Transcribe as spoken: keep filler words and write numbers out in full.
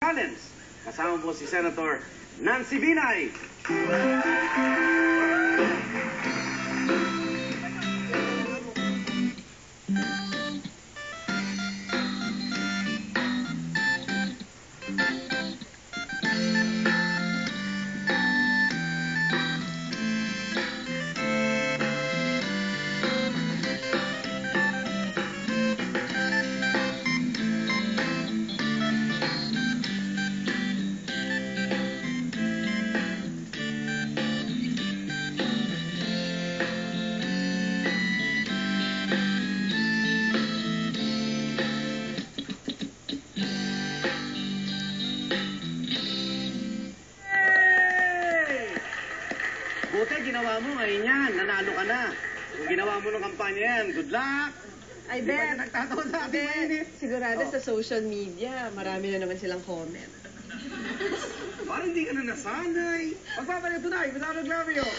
Challenge. Kasama po si Senator Nancy Binay. Buti, ginawa mo ngayon yan. Nanalo ka na. Kung ginawa mo ng kampanya yan, good luck. I Di ba bet. na nagtatawa sa ating mainit? Sigurado Oh. sa social media, marami na naman silang comment. Parang hindi ka na nasanay. Pagpapalito na, Milano Glavio.